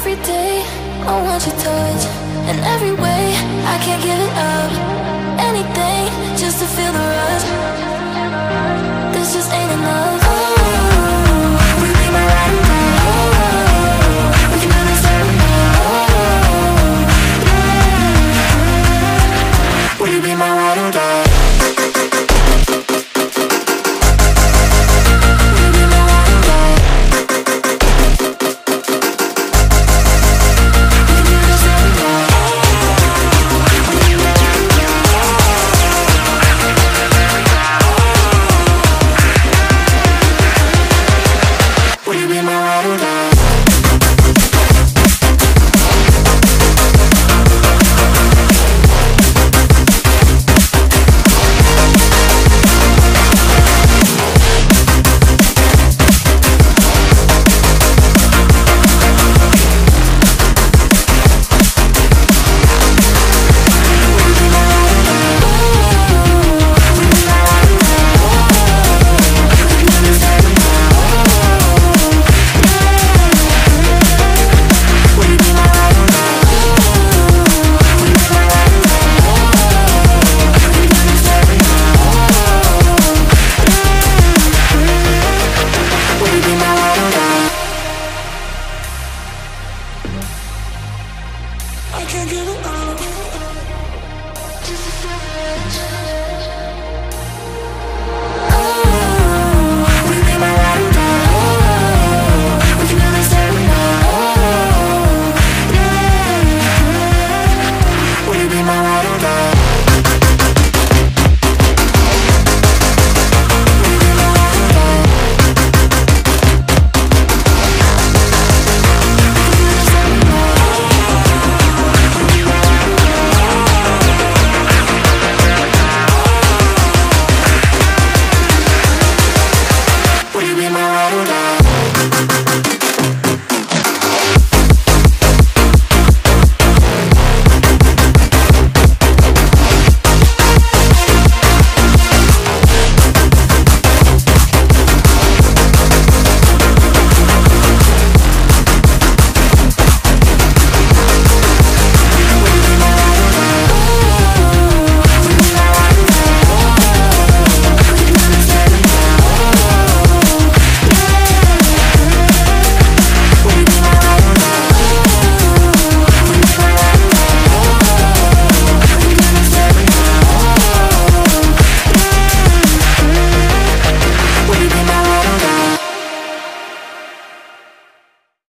every day I want your touch, in every way I can't give it up. Anything just to feel the rush. This just ain't enough. Oh, will you be my ride or die? Oh, we can do this every night. Oh, yeah. Will you be my ride or die? I can't give it up.